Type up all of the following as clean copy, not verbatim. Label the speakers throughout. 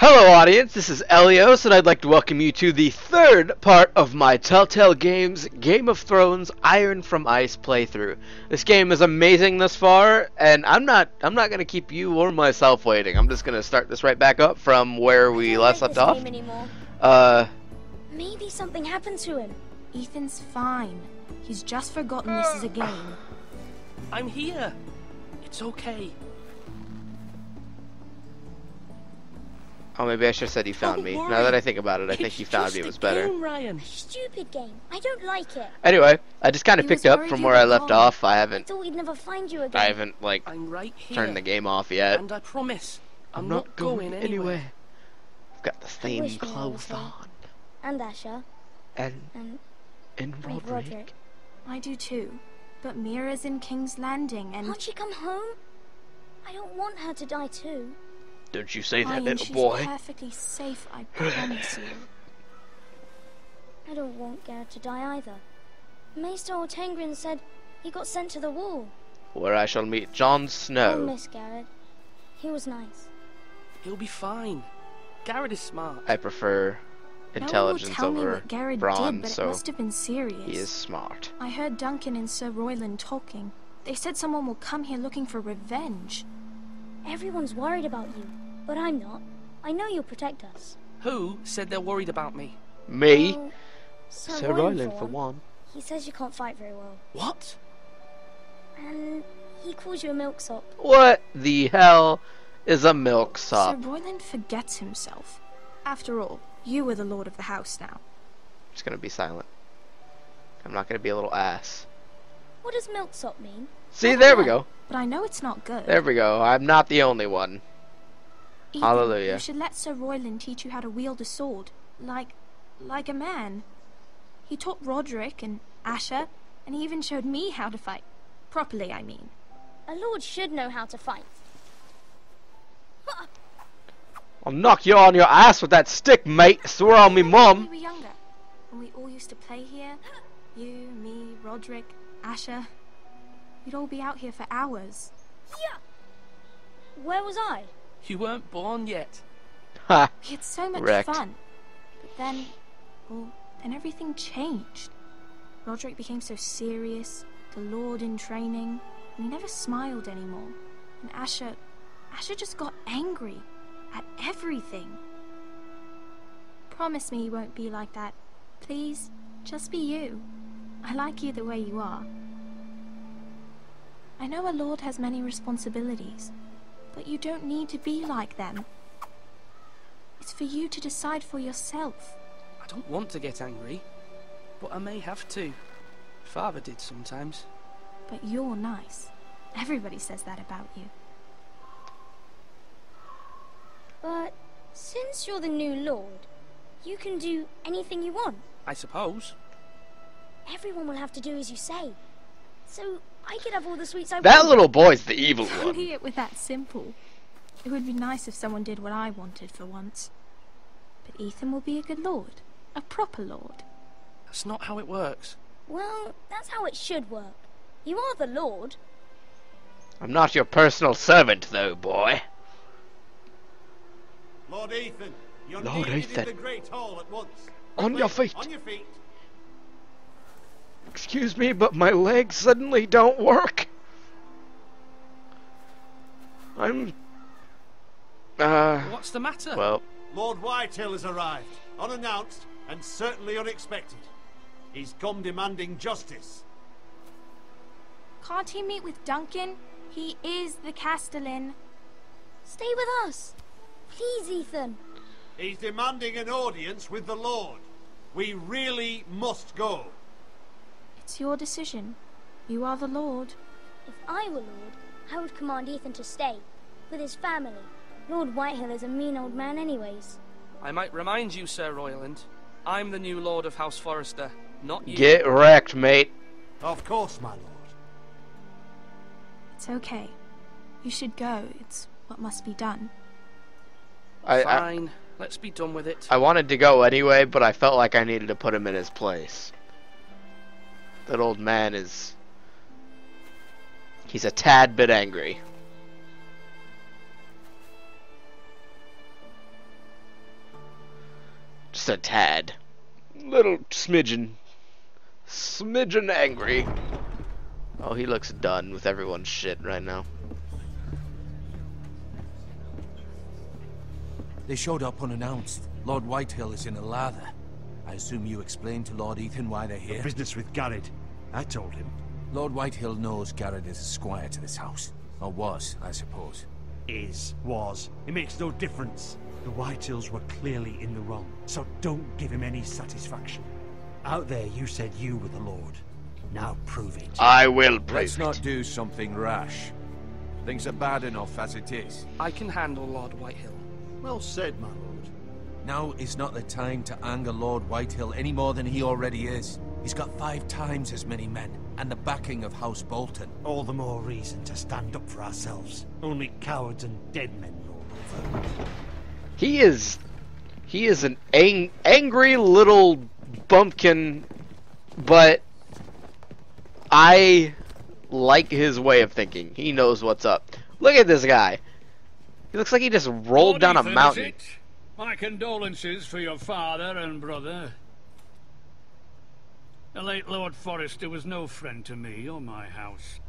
Speaker 1: Hello audience, this is Elios, and I'd like to welcome you to the third part of my Telltale Games Game of Thrones Iron from Ice playthrough. This game is amazing thus far, and I'm not gonna keep you or myself waiting. I'm just gonna start this right back up from where we last left off.
Speaker 2: Maybe something happened to him.
Speaker 3: Ethan's fine. He's just forgotten this is a game.
Speaker 4: I'm here. It's okay.
Speaker 1: Oh, maybe I should have said you found me. Now that I think about it, I think you found me was better.
Speaker 4: Game, Ryan.
Speaker 2: Stupid game. I don't like it.
Speaker 1: Anyway, I just kind of picked up from where I left off. I
Speaker 2: I thought we'd never find you again.
Speaker 1: haven't like
Speaker 4: I'm right here.
Speaker 1: turned the game off yet.
Speaker 4: And I promise, I'm
Speaker 1: not going
Speaker 4: anywhere.
Speaker 1: I've got the same
Speaker 2: wish we were
Speaker 1: clothes
Speaker 2: the same.
Speaker 1: on.
Speaker 2: And Asher.
Speaker 1: And
Speaker 2: And
Speaker 1: Roderick.
Speaker 3: I do too. But Mira's in King's Landing and...
Speaker 2: Can't she come home? I don't want her to die too.
Speaker 1: Don't you say that,
Speaker 3: Ryan,
Speaker 1: little
Speaker 3: she's
Speaker 1: boy.
Speaker 3: perfectly safe, I promise you.
Speaker 2: I don't want Garrett to die either. Maester Ortengrin said he got sent to the wall.
Speaker 1: Where I shall meet Jon
Speaker 2: I'll
Speaker 1: Snow.
Speaker 2: miss Garrett. He was nice.
Speaker 4: He'll be fine. Garrett is smart.
Speaker 1: I prefer intelligence
Speaker 3: no one will tell me
Speaker 1: over
Speaker 3: what Garrett
Speaker 1: brawn,
Speaker 3: did, but
Speaker 1: so
Speaker 3: it must have been serious.
Speaker 1: he is smart.
Speaker 3: I heard Duncan and Sir Royland talking. They said someone will come here looking for revenge.
Speaker 2: Everyone's worried about you, but I'm not. I know you'll protect us.
Speaker 4: Who said they're worried about me?
Speaker 1: Me?
Speaker 2: Well,
Speaker 1: Sir Royland for one.
Speaker 2: He says you can't fight very well.
Speaker 4: What?
Speaker 2: And he calls you a milksop.
Speaker 1: What the hell is a milksop?
Speaker 3: Sir Royland forgets himself. After all, you are the lord of the house now.
Speaker 1: I'm just gonna be silent. I'm not gonna be a little ass.
Speaker 2: What does milksop mean?
Speaker 1: See, there we go.
Speaker 3: But I know it's not good.
Speaker 1: There we go. I'm not the only one.
Speaker 3: Ethan,
Speaker 1: Hallelujah.
Speaker 3: You should let Sir Royland teach you how to wield a sword. Like a man. He taught Roderick and Asher, and he even showed me how to fight. Properly, I mean.
Speaker 2: A lord should know how to fight.
Speaker 1: I'll knock you on your ass with that stick, mate. I swear on me
Speaker 3: When
Speaker 1: mum.
Speaker 3: we were younger, when we all used to play here, you, me, Roderick, Asher, we'd all be out here for hours.
Speaker 2: Yeah. Where was I?
Speaker 4: You weren't born yet.
Speaker 1: Ha.
Speaker 3: We had so much
Speaker 1: Wrecked.
Speaker 3: fun. But then, well, then everything changed. Roderick became so serious, the Lord in training, and he never smiled anymore. And Asher just got angry at everything. Promise me you won't be like that. Please, just be you. I like you the way you are. I know a lord has many responsibilities, but you don't need to be like them. It's for you to decide for yourself.
Speaker 4: I don't want to get angry, but I may have to. Father did sometimes.
Speaker 3: But you're nice. Everybody says that about you.
Speaker 2: But since you're the new lord, you can do anything you want.
Speaker 4: I suppose.
Speaker 2: Everyone will have to do as you say. So I could have all the sweets I
Speaker 1: That
Speaker 2: want.
Speaker 1: little boy's the evil
Speaker 3: If
Speaker 1: one.
Speaker 3: only it were that simple. It would be nice if someone did what I wanted for once. But Ethan will be a good lord. A proper lord.
Speaker 4: That's not how it works.
Speaker 2: Well, that's how it should work. You are the lord.
Speaker 1: I'm not your personal servant, though, boy.
Speaker 5: Lord Ethan, you're
Speaker 1: Lord
Speaker 5: needed
Speaker 1: Ethan.
Speaker 5: in the Great Hall at once.
Speaker 1: On your
Speaker 5: Quick,
Speaker 1: feet.
Speaker 5: On your feet.
Speaker 1: Excuse me, but my legs suddenly don't work. I'm...
Speaker 4: What's the matter?
Speaker 1: Well,
Speaker 5: Lord Whitehill has arrived, unannounced and certainly unexpected. He's come demanding justice.
Speaker 3: Can't he meet with Duncan? He is the Castellan.
Speaker 2: Stay with us. Please, Ethan.
Speaker 5: He's demanding an audience with the Lord. We really must go.
Speaker 3: It's your decision. You are the lord.
Speaker 2: If I were lord, I would command Ethan to stay. With his family. Lord Whitehill is a mean old man anyways.
Speaker 4: I might remind you, Sir Royland. I'm the new Lord of House Forrester, not you.
Speaker 1: get wrecked, mate.
Speaker 5: Of course, my lord.
Speaker 3: It's okay. You should go. It's what must be done.
Speaker 4: Fine. Let's be done with it.
Speaker 1: I wanted to go anyway, but I felt like I needed to put him in his place. That old man is... he's a tad bit angry. Just a tad. Little smidgen. Smidgen angry. Oh, he looks done with everyone's shit right now.
Speaker 6: They showed up unannounced. Lord Whitehill is in a lather. I assume you explained to Lord Ethan why they're here?
Speaker 5: Business with Garrett. I told him.
Speaker 6: Lord Whitehill knows Garrett is a squire to this house. Or was, I suppose.
Speaker 5: Was. It makes no difference. The Whitehills were clearly in the wrong, so don't give him any satisfaction. Out there you said you were the Lord. Now prove it.
Speaker 1: I will prove
Speaker 6: Let's
Speaker 1: it.
Speaker 6: not do something rash. Things are bad enough as it is.
Speaker 4: I can handle Lord Whitehill.
Speaker 5: Well said, my lord.
Speaker 6: Now is not the time to anger Lord Whitehill any more than he already is. He's got 5 times as many men, and the backing of House Bolton.
Speaker 5: All the more reason to stand up for ourselves. Only cowards and dead men roll over.
Speaker 1: He is an angry little bumpkin, but I like his way of thinking. He knows what's up. Look at this guy. He looks like he just rolled down a
Speaker 7: Ethan,
Speaker 1: mountain.
Speaker 7: is it? My condolences for your father and brother. The late Lord Forrester was no friend to me or my house.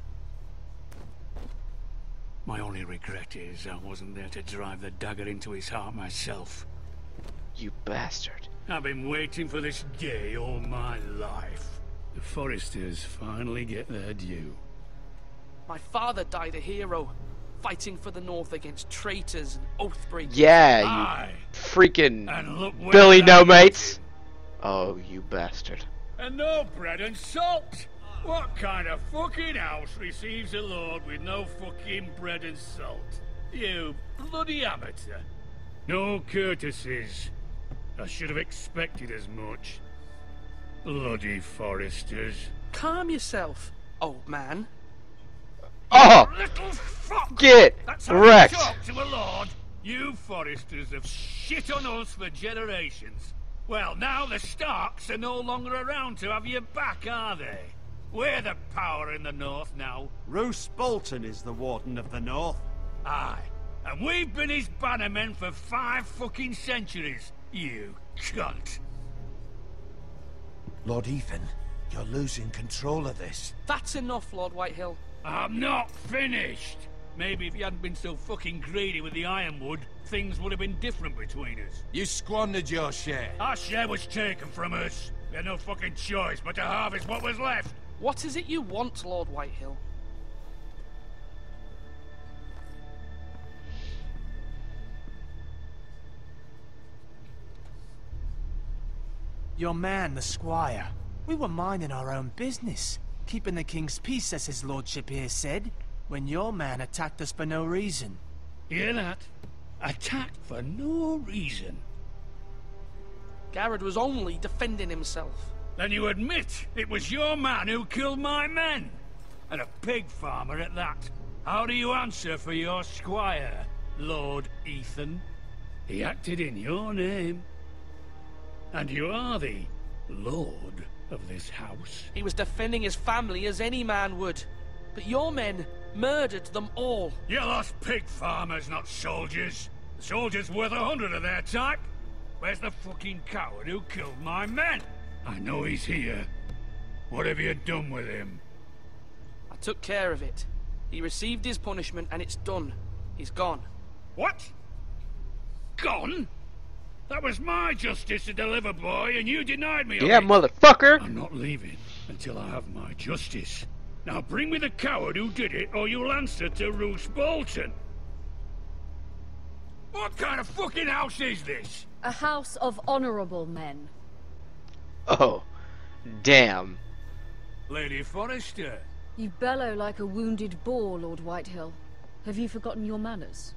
Speaker 7: My only regret is I wasn't there to drive the dagger into his heart myself.
Speaker 1: You bastard.
Speaker 7: I've been waiting for this day all my life. The Forresters finally get their due.
Speaker 4: My father died a hero, fighting for the North against traitors and oath breakers.
Speaker 1: Yeah,
Speaker 7: Aye.
Speaker 1: you freaking
Speaker 7: And look where
Speaker 1: Billy
Speaker 7: that
Speaker 1: No
Speaker 7: got
Speaker 1: Mates.
Speaker 7: him.
Speaker 1: Oh, you bastard.
Speaker 7: And no bread and salt! What kind of fucking house receives a lord with no fucking bread and salt? You bloody amateur. No courtesies. I should have expected as much. Bloody Forresters.
Speaker 4: Calm yourself, old man.
Speaker 1: Oh!
Speaker 7: Little fuck!
Speaker 1: Get
Speaker 7: That's how
Speaker 1: wrecked!
Speaker 7: you talk to a lord! You Forresters have shit on us for generations. Well, now the Starks are no longer around to have your back, are they? We're the power in the north now.
Speaker 5: Roose Bolton is the Warden of the North.
Speaker 7: Aye. And we've been his bannermen for 5 fucking centuries. You cunt.
Speaker 6: Lord Ethan, you're losing control of this.
Speaker 4: That's enough, Lord Whitehill.
Speaker 7: I'm not finished. Maybe if you hadn't been so fucking greedy with the ironwood, things would have been different between us.
Speaker 6: You squandered your share.
Speaker 7: Our share was taken from us. We had no fucking choice but to harvest what was left.
Speaker 4: What is it you want, Lord Whitehill?
Speaker 8: Your man, the squire. We were minding our own business, keeping the king's peace, as his lordship here said, when your man attacked us for no reason.
Speaker 7: Hear that? Attacked for no reason.
Speaker 4: Garrett was only defending himself.
Speaker 7: Then you admit it was your man who killed my men? And a pig farmer at that. How do you answer for your squire, Lord Ethan? He acted in your name. And you are the lord of this house.
Speaker 4: He was defending his family as any man would. But your men murdered them all.
Speaker 7: You lost pig farmers, not soldiers. The soldiers worth 100 of their type. Where's the fucking coward who killed my men? I know he's here. What have you done with him?
Speaker 4: I took care of it. He received his punishment and it's done. He's gone.
Speaker 7: What? Gone? That was my justice to deliver, boy, and you denied me of
Speaker 1: Yeah,
Speaker 7: it.
Speaker 1: motherfucker!
Speaker 7: I'm not leaving until I have my justice. Now bring me the coward who did it, or you'll answer to Roose Bolton. What kind of fucking house is this?
Speaker 9: A house of honorable men.
Speaker 1: Oh, damn.
Speaker 7: Lady Forrester.
Speaker 9: You bellow like a wounded boar, Lord Whitehill. Have you forgotten your manners?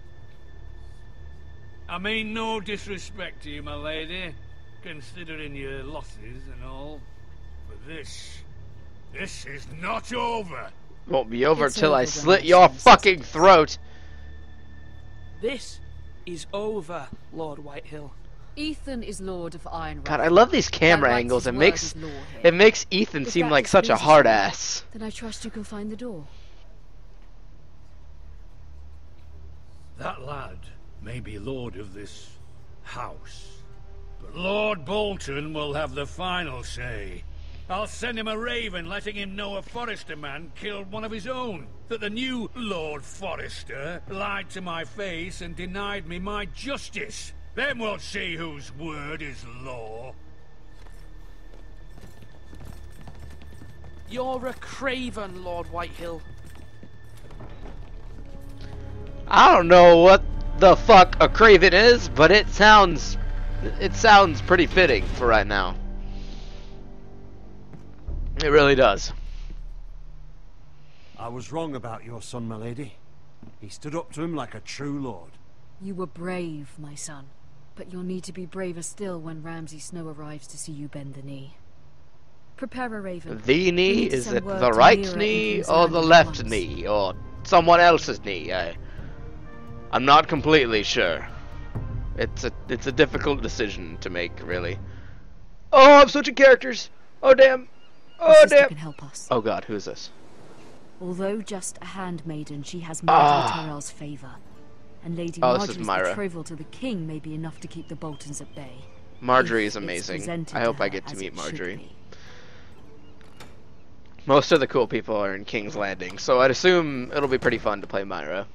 Speaker 7: I mean no disrespect to you, my lady, considering your losses and all. But this is not over.
Speaker 1: Won't be over
Speaker 9: It's
Speaker 1: till
Speaker 9: over
Speaker 1: I
Speaker 9: when
Speaker 1: slit
Speaker 9: my
Speaker 1: your
Speaker 9: son says
Speaker 1: fucking
Speaker 9: it is.
Speaker 1: throat.
Speaker 4: This is over, Lord Whitehill.
Speaker 9: Ethan is Lord of Ironrath.
Speaker 1: God, I love these camera
Speaker 9: By rights
Speaker 1: angles.
Speaker 9: his
Speaker 1: It
Speaker 9: word
Speaker 1: makes
Speaker 9: is law here.
Speaker 1: it makes Ethan
Speaker 9: If
Speaker 1: seem
Speaker 9: that
Speaker 1: like such a
Speaker 9: displeases
Speaker 1: hard
Speaker 9: you,
Speaker 1: ass.
Speaker 9: Then I trust you can find the door.
Speaker 7: That lad may be lord of this house, But Lord Bolton will have the final say. I'll send him a raven letting him know a Forrester man killed one of his own. That the new Lord Forrester lied to my face and denied me my justice. Then we'll see whose word is law.
Speaker 4: You're a craven, Lord Whitehill.
Speaker 1: I don't know what the fuck a craven is, but it sounds pretty fitting for right now. It really does.
Speaker 5: I was wrong about your son, my lady. He stood up to him like a true lord.
Speaker 9: You were brave, my son. But you'll need to be braver still when Ramsay Snow arrives to see you bend the knee. Prepare a raven.
Speaker 1: The knee? Is it the right knee or the left knee or someone else's knee? I'm not completely sure. It's a difficult decision to make, really. Oh, I'm switching characters. Oh damn. Oh damn.
Speaker 9: Can help us.
Speaker 1: Oh god, who is this?
Speaker 9: Although just a handmaiden, she has Marjorie Tyrell's favor. And Lady Marjorie's betrothal to the king may be enough to keep the Boltons at bay.
Speaker 1: Marjorie is amazing. I hope I get to meet Marjorie. Most of the cool people are in King's Landing, so I'd assume it'll be pretty fun to play Myra.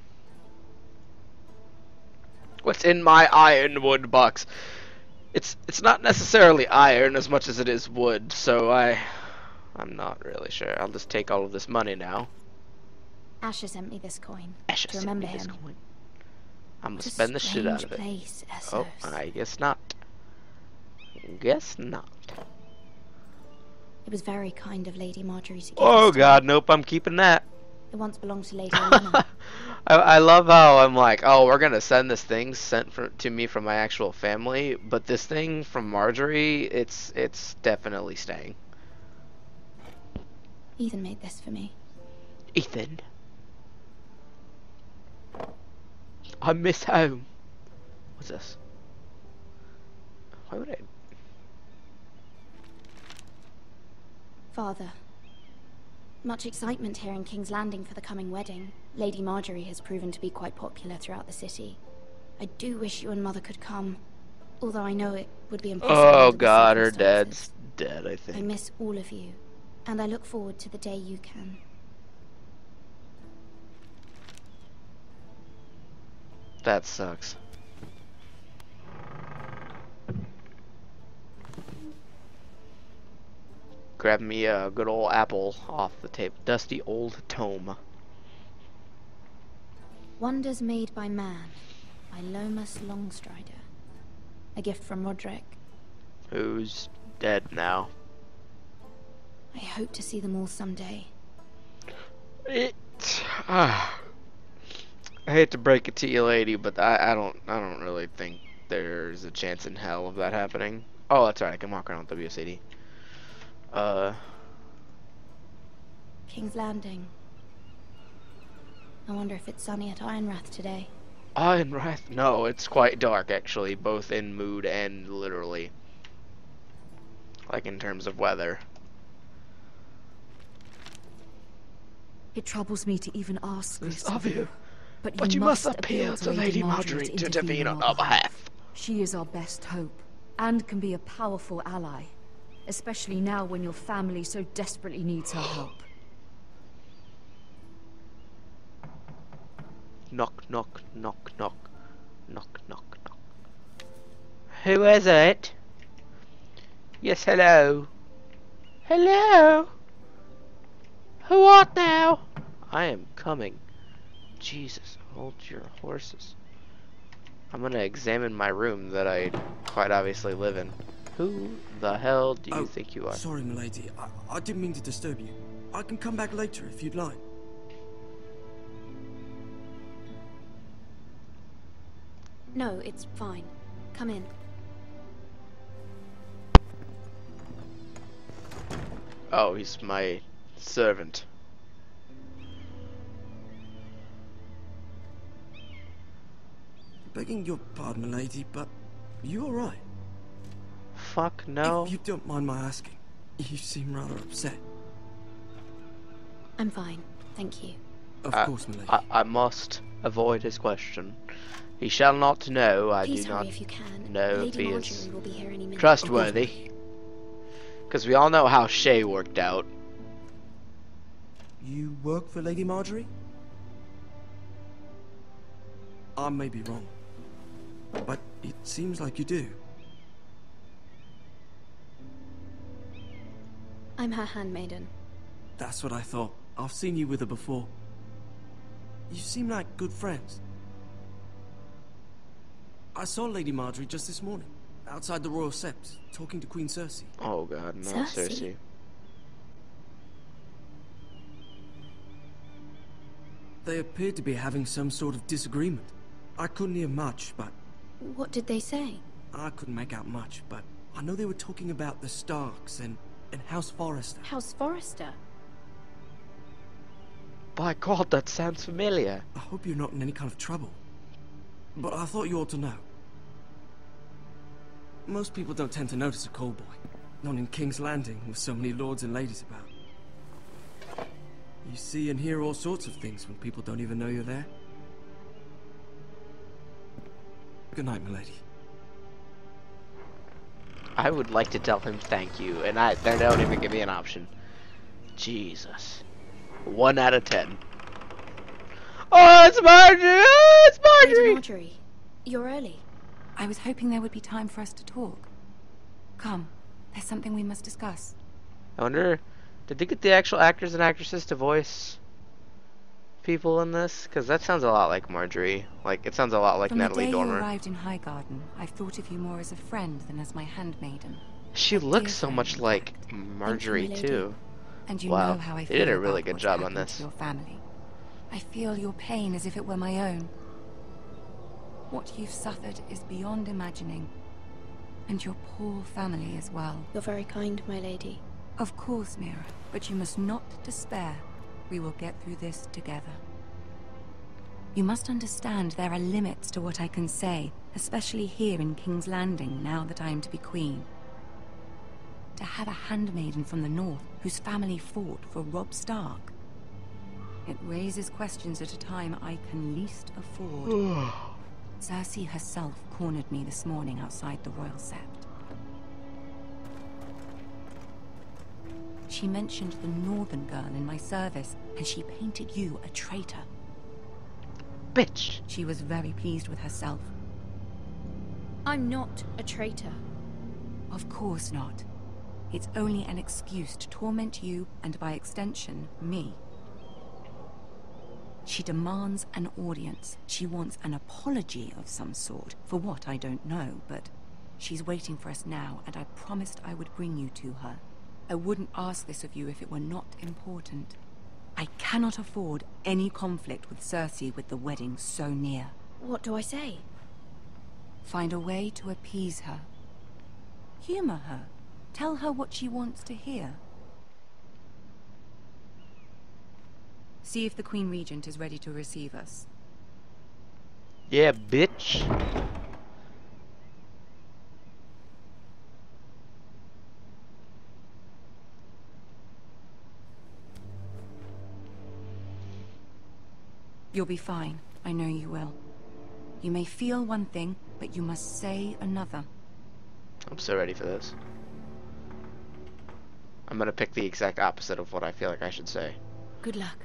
Speaker 1: What's in my ironwood box? It's not necessarily iron as much as it is wood, so I'm not really sure. I'll just take all of this money now.
Speaker 2: Asher sent me this coin.
Speaker 1: Asher
Speaker 2: to remember
Speaker 1: sent me
Speaker 2: him.
Speaker 1: this coin. I'm gonna spend the shit out of it.
Speaker 2: Place,
Speaker 1: oh, I guess not. Guess not.
Speaker 2: It was very kind of Lady Marjorie to give
Speaker 1: Oh god, nope, I'm keeping that.
Speaker 2: It once belonged to Lady Elena.
Speaker 1: I love how I'm like, oh, we're gonna send this thing sent to me from my actual family, but this thing from Marjorie, it's definitely staying.
Speaker 2: Ethan made this for me.
Speaker 1: Ethan. I miss home. What's this? Why would I?
Speaker 2: Father. Much excitement here in King's Landing for the coming wedding. Lady Marjorie has proven to be quite popular throughout the city. I do wish you and Mother could come, although I know it would be impossible.
Speaker 1: Oh god, her dad's dead, I think.
Speaker 2: I miss all of you, and I look forward to the day you can.
Speaker 1: That sucks. Grab me a good old apple off the table. Dusty old tome.
Speaker 2: Wonders Made by Man by Lomas Longstrider. A gift from Roderick.
Speaker 1: Who's dead now.
Speaker 2: I hope to see them all someday.
Speaker 1: I hate to break it to you, lady, but I don't really think there's a chance in hell of that happening. Oh, that's right. I can walk around with WSAD.
Speaker 2: King's Landing. I wonder if it's sunny at Ironrath today.
Speaker 1: Ironrath? No, it's quite dark actually, both in mood and literally. Like in terms of weather.
Speaker 9: It troubles me to even ask this
Speaker 1: of you.
Speaker 9: But you must
Speaker 1: appeal to Lady Marjorie to intervene on our behalf.
Speaker 9: She is our best hope, and can be a powerful ally. Especially now when your family so desperately needs her help.
Speaker 1: Knock, knock, knock, knock. Knock, knock, knock. Who is it? Yes, hello. Hello? Who art thou? I am coming. Jesus, hold your horses. I'm gonna examine my room that I quite obviously live in. Who the hell do you think you are?
Speaker 10: Sorry, milady. I didn't mean to disturb you. I can come back later if you'd like.
Speaker 2: No, it's fine. Come in.
Speaker 1: Oh, he's my servant.
Speaker 10: Begging your pardon, milady, but you alright?
Speaker 1: Fuck no.
Speaker 10: If you don't mind my asking, you seem rather upset.
Speaker 2: I'm fine, thank you.
Speaker 10: Of course, milady.
Speaker 1: I must avoid his question. He shall not know. I
Speaker 2: Please
Speaker 1: do
Speaker 2: hurry
Speaker 1: not
Speaker 2: if you can.
Speaker 1: know if
Speaker 2: Lady
Speaker 1: he
Speaker 2: Marjorie
Speaker 1: is
Speaker 2: will be here any minute.
Speaker 1: trustworthy. Because we all know how Shay worked out.
Speaker 10: You work for Lady Marjorie? I may be wrong, but it seems like you do.
Speaker 2: I'm her handmaiden.
Speaker 10: That's what I thought. I've seen you with her before. You seem like good friends. I saw Lady Marjorie just this morning, outside the Royal Sept, talking to Queen Cersei.
Speaker 1: Oh god, no, Cersei.
Speaker 10: They appeared to be having some sort of disagreement. I couldn't hear much, but...
Speaker 2: What did they say?
Speaker 10: I couldn't make out much, but I know they were talking about the Starks and House Forrester.
Speaker 2: House Forrester?
Speaker 1: By God, that sounds familiar.
Speaker 10: I hope you're not in any kind of trouble. But I thought you ought to know. Most people don't tend to notice a call boy. Not in King's Landing, with so many lords and ladies about. You see and hear all sorts of things when people don't even know you're there. Good night, milady.
Speaker 1: I would like to tell him thank you, and they don't even give me an option. Jesus. 1 out of 10. Oh, it's Marjorie! Oh, it's Marjorie!
Speaker 2: Lady Marjorie, you're early.
Speaker 11: I was hoping there would be time for us to talk. Come, there's something we must discuss.
Speaker 1: I wonder, did they get the actual actors and actresses to voice people in this? Because that sounds a lot like Marjorie. Like, it sounds a lot like Natalie Dormer.
Speaker 11: From the day you arrived in Highgarden, I've thought of you more as a friend than as my handmaiden.
Speaker 1: She looks so much like Marjorie, too.
Speaker 11: And you know how I feel.
Speaker 1: They did a really good job on this.
Speaker 11: Your family. I feel your pain as if it were my own. What you've suffered is beyond imagining. And your poor family as well.
Speaker 2: You're very kind, my lady.
Speaker 11: Of course, Mira, but you must not despair. We will get through this together. You must understand there are limits to what I can say, especially here in King's Landing, now that I am to be queen. To have a handmaiden from the north whose family fought for Robb Stark. It raises questions at a time I can least afford. Cersei herself cornered me this morning outside the Royal Sept. She mentioned the northern girl in my service, and she painted you a traitor.
Speaker 1: Bitch!
Speaker 11: She was very pleased with herself.
Speaker 2: I'm not a traitor.
Speaker 11: Of course not. It's only an excuse to torment you, and by extension, me. She demands an audience. She wants an apology of some sort, for what I don't know, but she's waiting for us now, and I promised I would bring you to her. I wouldn't ask this of you if it were not important. I cannot afford any conflict with Cersei with the wedding so near.
Speaker 2: What do I say?
Speaker 11: Find a way to appease her. Humor her. Tell her what she wants to hear. See if the Queen Regent is ready to receive us.
Speaker 1: Yeah, bitch.
Speaker 11: You'll be fine. I know you will. You may feel one thing, but you must say another.
Speaker 1: I'm so ready for this. I'm gonna pick the exact opposite of what I feel like I should say.
Speaker 2: Good luck.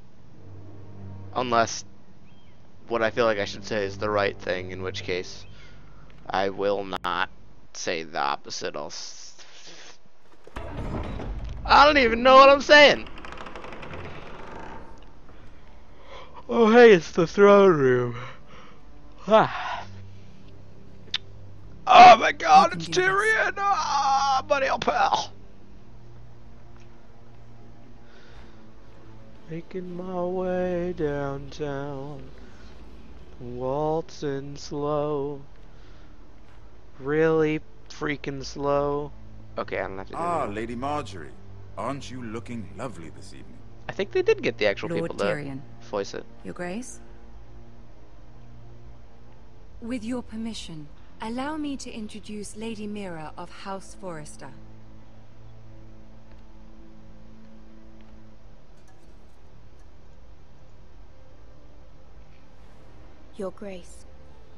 Speaker 1: Unless what I feel like I should say is the right thing, in which case I will not say the opposite. I don't even know what I'm saying. Oh hey, it's the throne room. Ah. Oh my god, it's Tyrion! Ah, buddy, old pal. Making my way downtown, waltzing slow, really freaking slow. Okay, I don't have to do that.
Speaker 12: Lady Marjorie, aren't you looking lovely this evening?
Speaker 1: I think they did get the actual
Speaker 11: Lord
Speaker 1: people to
Speaker 11: Tyrion.
Speaker 1: voice it.
Speaker 11: Your Grace? With your permission, allow me to introduce Lady Mira of House Forrester.
Speaker 2: Your Grace.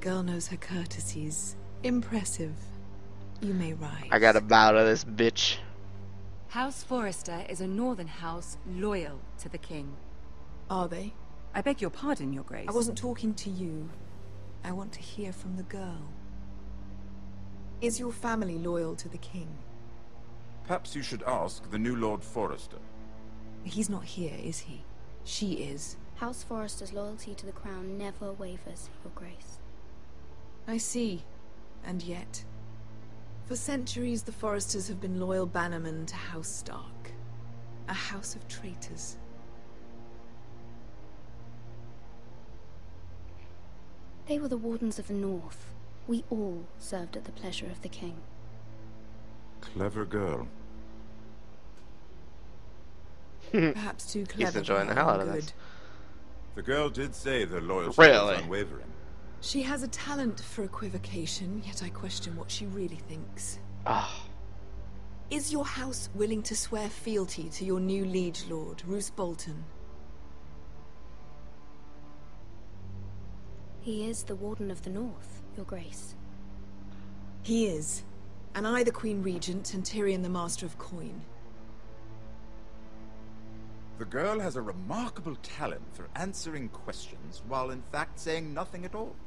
Speaker 13: girl knows her courtesies. Impressive. You may rise.
Speaker 1: I gotta bow to this bitch.
Speaker 11: House Forrester is a northern house loyal to the king.
Speaker 13: Are they?
Speaker 11: I beg your pardon, Your Grace.
Speaker 13: I wasn't talking to you. I want to hear from the girl. Is your family loyal to the king?
Speaker 12: Perhaps you should ask the new Lord Forrester.
Speaker 13: He's not here, is he? She is.
Speaker 2: House Forrester's loyalty to the crown never wavers, Your Grace.
Speaker 13: I see. And yet... For centuries, the Forresters have been loyal bannermen to House Stark. A house of traitors.
Speaker 2: They were the Wardens of the North. We all served at the pleasure of the king.
Speaker 12: Clever girl.
Speaker 13: Perhaps too clever.
Speaker 1: He's enjoying the hell out of this.
Speaker 12: The girl did say their loyalty
Speaker 1: Really?
Speaker 12: was unwavering.
Speaker 13: She has a talent for equivocation, yet I question what she really thinks.
Speaker 1: Ah.
Speaker 13: Is your house willing to swear fealty to your new liege lord, Roose Bolton?
Speaker 2: He is the Warden of the North, Your Grace.
Speaker 13: He is. And I the Queen Regent, and Tyrion the Master of Coin.
Speaker 12: The girl has a remarkable talent for answering questions while in fact saying nothing at all.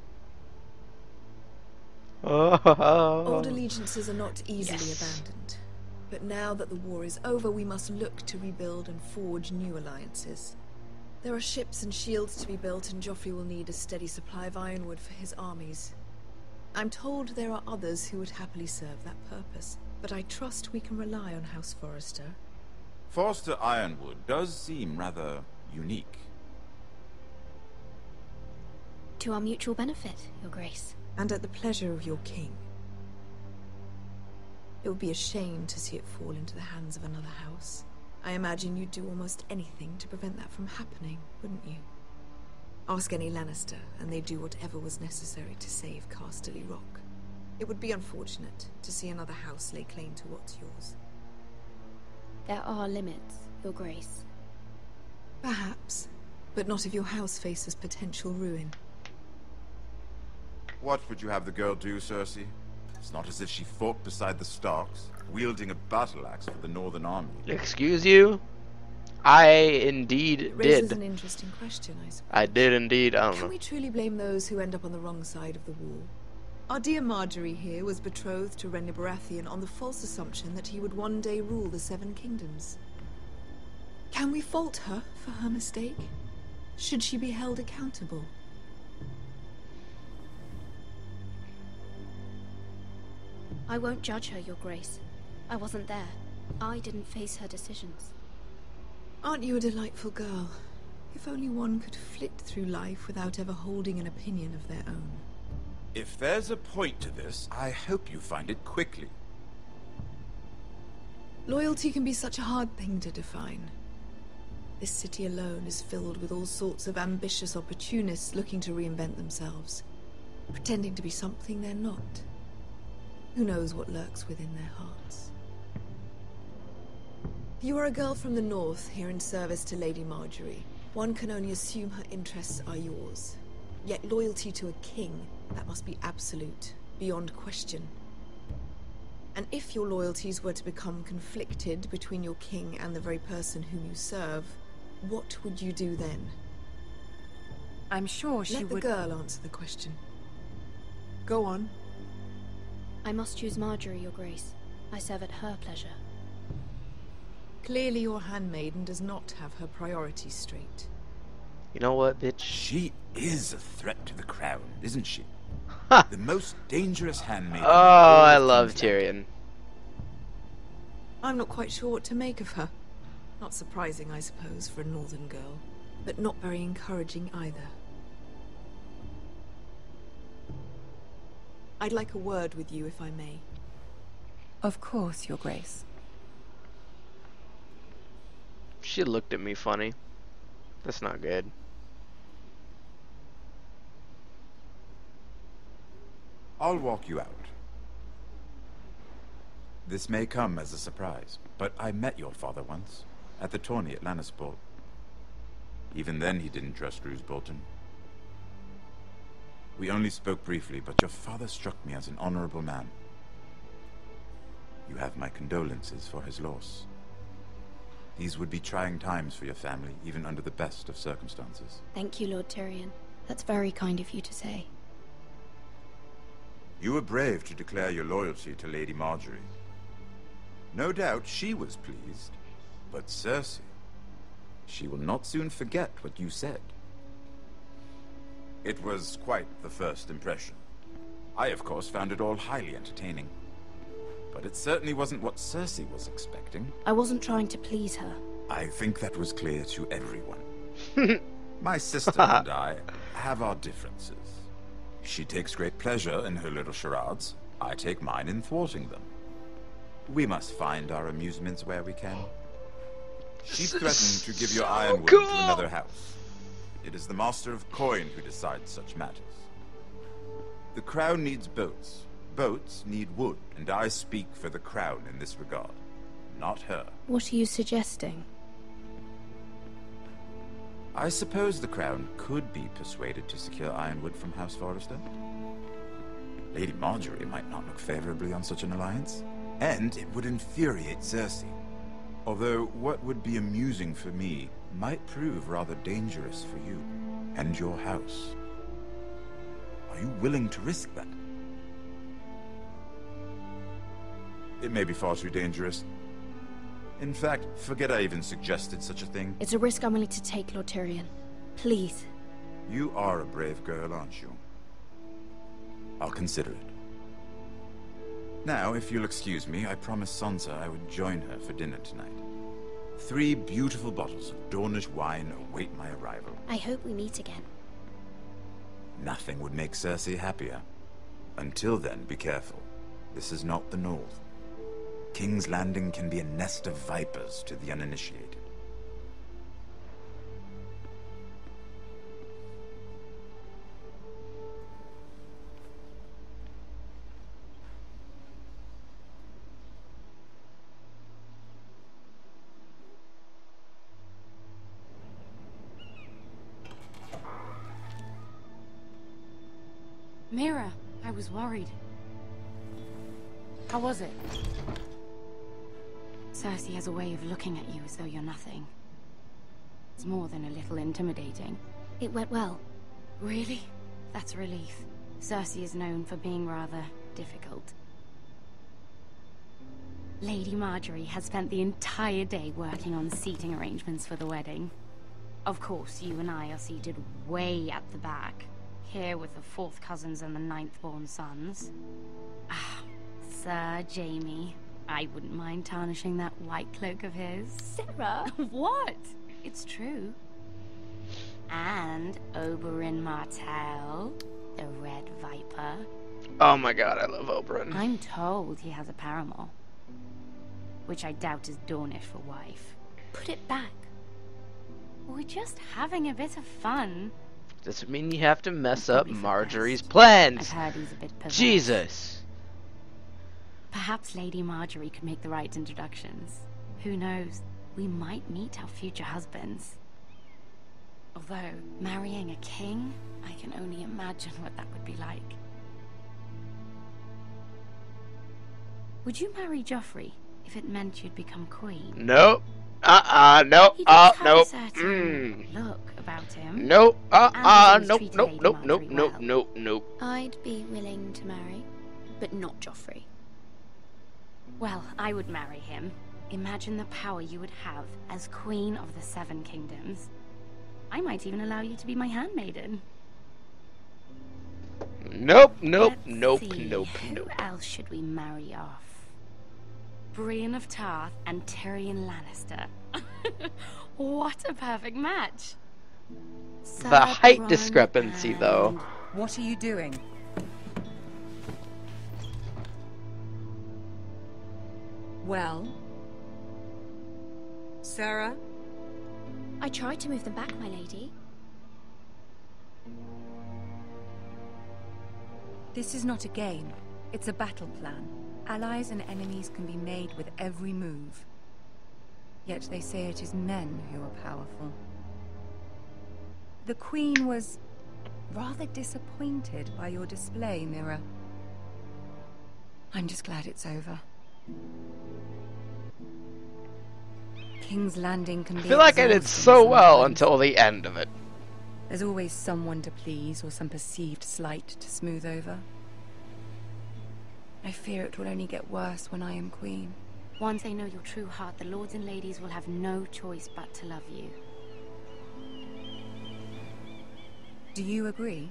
Speaker 13: Old allegiances are not easily abandoned. But now that the war is over, we must look to rebuild and forge new alliances. There are ships and shields to be built, and Joffrey will need a steady supply of ironwood for his armies. I'm told there are others who would happily serve that purpose, but I trust we can rely on House Forrester.
Speaker 12: Forrester Ironwood does seem rather unique.
Speaker 2: To our mutual benefit, Your Grace.
Speaker 13: And at the pleasure of your king. It would be a shame to see it fall into the hands of another house. I imagine you'd do almost anything to prevent that from happening, wouldn't you? Ask any Lannister, and they'd do whatever was necessary to save Casterly Rock. It would be unfortunate to see another house lay claim to what's yours.
Speaker 2: There are limits, Your Grace.
Speaker 13: Perhaps, but not if your house faces potential ruin.
Speaker 12: What would you have the girl do, Cersei? It's not as if she fought beside the Starks, wielding a battle axe for the Northern Army.
Speaker 1: Excuse you? I indeed did.
Speaker 13: Raises an interesting question, I suppose.
Speaker 1: I did indeed. I don't know.
Speaker 13: Can we truly blame those who end up on the wrong side of the war? Our dear Marjorie here was betrothed to Renly Baratheon on the false assumption that he would one day rule the Seven Kingdoms. Can we fault her for her mistake? Should she be held accountable?
Speaker 2: I won't judge her, Your Grace. I wasn't there. I didn't face her decisions.
Speaker 13: Aren't you a delightful girl? If only one could flit through life without ever holding an opinion of their own.
Speaker 12: If there's a point to this, I hope you find it quickly.
Speaker 13: Loyalty can be such a hard thing to define. This city alone is filled with all sorts of ambitious opportunists looking to reinvent themselves, pretending to be something they're not. Who knows what lurks within their hearts? You are a girl from the north, here in service to Lady Marjorie. One can only assume her interests are yours. Yet loyalty to a king, that must be absolute, beyond question. And if your loyalties were to become conflicted between your king and the very person whom you serve, what would you do then?
Speaker 11: I'm sure she would...
Speaker 13: Let the girl answer the question. Go on.
Speaker 2: I must choose Marjorie, Your Grace. I serve at her pleasure.
Speaker 13: Clearly your handmaiden does not have her priorities straight.
Speaker 1: You know what, bitch?
Speaker 12: She is a threat to the crown, isn't she? The most dangerous handmaiden.
Speaker 1: Oh, I love Tyrion.
Speaker 13: I'm not quite sure what to make of her. Not surprising, I suppose, for a northern girl, but not very encouraging either. I'd like a word with you, if I may.
Speaker 11: Of course, Your Grace.
Speaker 1: She looked at me funny. That's not good.
Speaker 12: I'll walk you out. This may come as a surprise, but I met your father once, at the tourney at Lannisport. Even then he didn't trust Roose Bolton. We only spoke briefly, but your father struck me as an honorable man. You have my condolences for his loss. These would be trying times for your family, even under the best of circumstances.
Speaker 2: Thank you, Lord Tyrion. That's very kind of you to say.
Speaker 12: You were brave to declare your loyalty to Lady Margaery. No doubt she was pleased, but Cersei, she will not soon forget what you said. It was quite the first impression. I, of course, found it all highly entertaining. But it certainly wasn't what Cersei was expecting.
Speaker 2: I wasn't trying to please her.
Speaker 12: I think that was clear to everyone. My sister and I have our differences. She takes great pleasure in her little charades. I take mine in thwarting them. We must find our amusements where we can. She threatened to give your Ironwood to another house. It is the Master of Coin who decides such matters. The Crown needs boats. Boats need wood, and I speak for the Crown in this regard, not her.
Speaker 2: What are you suggesting?
Speaker 12: I suppose the Crown could be persuaded to secure Ironwood from House Forrester. Lady Margaery might not look favorably on such an alliance, and it would infuriate Cersei. Although what would be amusing for me might prove rather dangerous for you and your house. Are you willing to risk that? It may be far too dangerous. In fact, forget I even suggested such a thing.
Speaker 2: It's a risk I'm willing to take, Lord Tyrion. Please.
Speaker 12: You are a brave girl, aren't you? I'll consider it. Now, if you'll excuse me, I promised Sansa I would join her for dinner tonight. 3 beautiful bottles of Dornish wine await my arrival.
Speaker 2: I hope we meet again.
Speaker 12: Nothing would make Cersei happier. Until then, be careful. This is not the North. King's Landing can be a nest of vipers to the uninitiated.
Speaker 9: Mira, I was worried. How was it? Cersei has a way of looking at you as though you're nothing. It's more than a little intimidating.
Speaker 2: It went well.
Speaker 9: Really? That's a relief. Cersei is known for being rather difficult. Lady Margaery has spent the entire day working on seating arrangements for the wedding. Of course, you and I are seated way at the back. Here with the 4th cousins and the 9th-born sons. Ah, Sir Jaime. I wouldn't mind tarnishing that white cloak of his.
Speaker 2: Sarah!
Speaker 9: What? It's true. And Oberyn Martell, the Red Viper.
Speaker 1: Oh my god, I love Oberyn.
Speaker 9: I'm told he has a paramour. Which I doubt is Dornish for wife.
Speaker 2: Put it back.
Speaker 9: We're just having a bit of fun.
Speaker 1: Doesn't mean you have to mess up Marjorie's plans.
Speaker 9: I've heard he's a bit perverse.
Speaker 1: Jesus.
Speaker 9: Perhaps Lady Margaery could make the right introductions. Who knows? We might meet our future husbands. Although, marrying a king, I can only imagine what that would be like. Would you marry Joffrey if it meant you'd become queen?
Speaker 1: Nope. Nope. Nope.
Speaker 9: Look about him.
Speaker 1: Nope. Nope.
Speaker 2: I'd be willing to marry, but not Joffrey.
Speaker 9: Well, I would marry him. Imagine the power you would have as Queen of the 7 Kingdoms. I might even allow you to be my handmaiden.
Speaker 1: Nope.
Speaker 9: Who else should we marry off? Brienne of Tarth and Tyrion Lannister. What a perfect match.
Speaker 1: The height discrepancy, though.
Speaker 11: What are you doing? Well? Sarah?
Speaker 2: I tried to move them back, my lady.
Speaker 11: This is not a game. It's a battle plan. Allies and enemies can be made with every move. Yet they say it is men who are powerful. The Queen was rather disappointed disappointed by your display, Mira. I'm just glad it's over. King's Landing can be
Speaker 1: I feel like I did so well until the end of it.
Speaker 11: There's always someone to please or some perceived slight to smooth over. I fear it will only get worse when I am queen.
Speaker 9: Once they know your true heart, the lords and ladies will have no choice but to love you.
Speaker 11: Do you agree?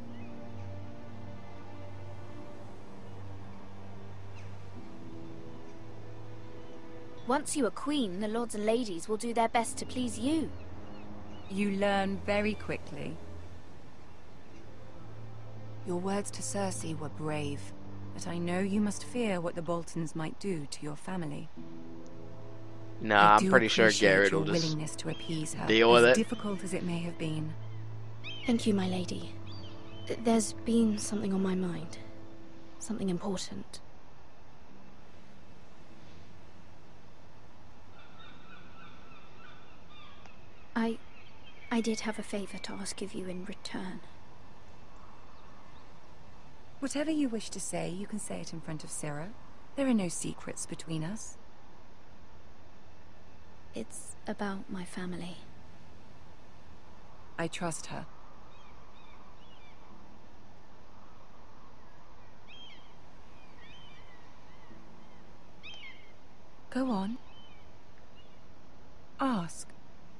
Speaker 2: Once you are queen, the lords and ladies will do their best to please you.
Speaker 11: You learn very quickly. Your words to Cersei were brave, but I know you must fear what the Boltons might do to your family.
Speaker 1: Nah, I'm pretty sure Garrett will just
Speaker 11: willingness to appease her,
Speaker 1: deal with it.
Speaker 11: As difficult as it may have been.
Speaker 2: Thank you, my lady. There's been something on my mind. Something important. I did have a favor to ask of you in return.
Speaker 11: Whatever you wish to say, you can say it in front of Sarah. There are no secrets between us.
Speaker 2: It's about my family.
Speaker 11: I trust her. Go on. Ask.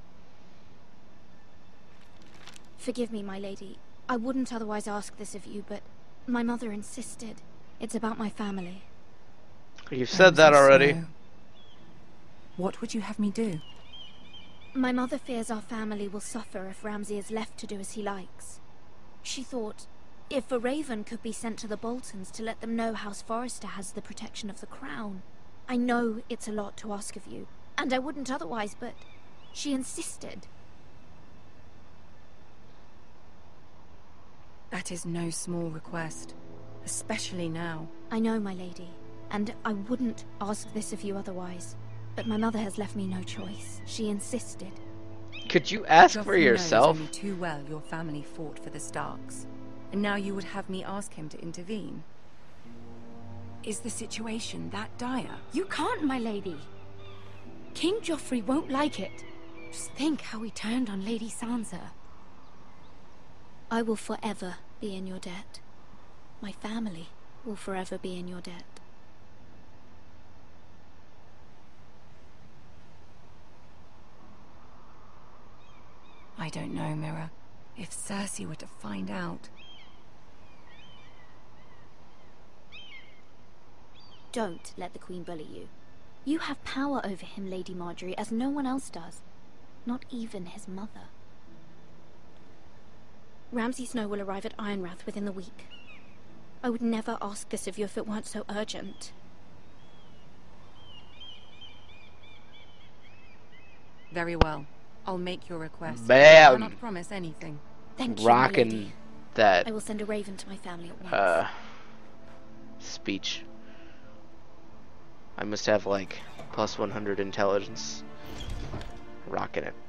Speaker 2: Forgive me, my lady. I wouldn't otherwise ask this of you, but my mother insisted. It's about my family.
Speaker 1: You've said that already.
Speaker 11: What would you have me do?
Speaker 2: My mother fears our family will suffer if Ramsay is left to do as he likes. She thought, if a raven could be sent to the Boltons to let them know House Forrester has the protection of the crown. I know it's a lot to ask of you, and I wouldn't otherwise, but she insisted.
Speaker 11: That is no small request, especially now.
Speaker 2: I know, my lady, and I wouldn't ask this of you otherwise. But my mother has left me no choice. She insisted.
Speaker 1: Could you ask for yourself?
Speaker 11: Joffrey knows only too well your family fought for the Starks, and now you would have me ask him to intervene. Is the situation that dire?
Speaker 9: You can't, my lady. King Joffrey won't like it. Just think how he turned on Lady Sansa.
Speaker 2: I will forever be in your debt. My family will forever be in your debt.
Speaker 11: I don't know, Mira. If Cersei were to find out...
Speaker 2: Don't let the Queen bully you. You have power over him, Lady Margaery, as no one else does. Not even his mother. Ramsay Snow will arrive at Ironrath within the week. I would never ask this of you if it weren't so urgent.
Speaker 11: Very well. I'll make your request.
Speaker 1: Bam!
Speaker 11: I cannot promise anything.
Speaker 2: Thank you,
Speaker 1: Rockin'
Speaker 2: my lady.
Speaker 1: that.
Speaker 2: I will send a raven to my family at once.
Speaker 1: Speech. I must have like plus 100 intelligence. Rocking it.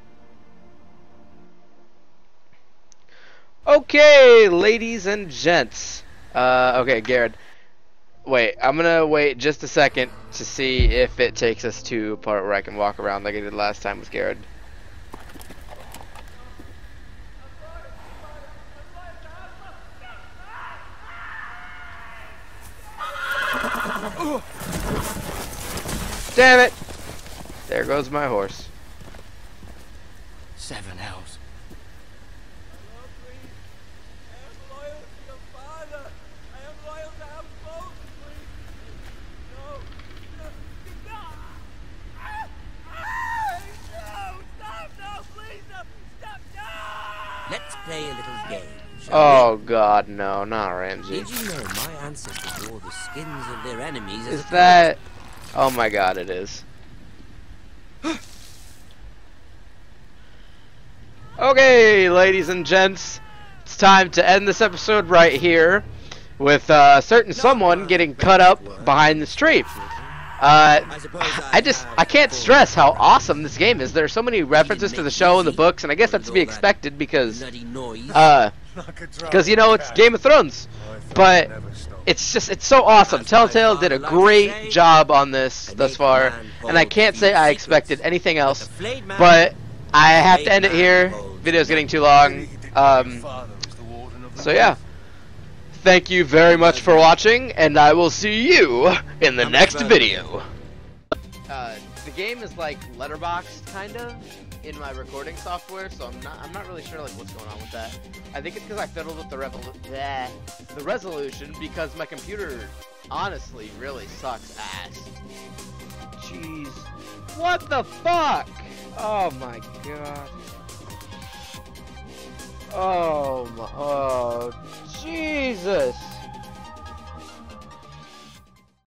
Speaker 1: Okay, ladies and gents. Okay, Garrett. Wait, I'm gonna wait just a second to see if it takes us to a part where I can walk around like I did last time with Garrett. Damn it! There goes my horse.
Speaker 4: 7 hells.
Speaker 14: Let's play a little game.
Speaker 1: Oh God, no, not Ramsay.
Speaker 14: Did you know my ancestors wore the skins of their enemies as
Speaker 1: Is
Speaker 14: a
Speaker 1: that? Oh my God, it is. Okay, ladies and gents, it's time to end this episode right here with a certain someone getting cut up behind the stream. I can't stress how awesome this game is. There are so many references to the show and the books, and I guess that's to be expected because, because you know it's Game of Thrones, but it's so awesome. Telltale did a great job on this thus far, and I can't say I expected anything else, but I have to end it here. Video's getting too long. So yeah, thank you very much for watching, and I will see you in the next video. The game is like Letterboxd kind of in my recording software, so I'm not really sure like what's going on with that. I think it's because I fiddled with the resolution, because my computer honestly really sucks ass. Jeez, what the fuck? Oh my god. Oh Jesus.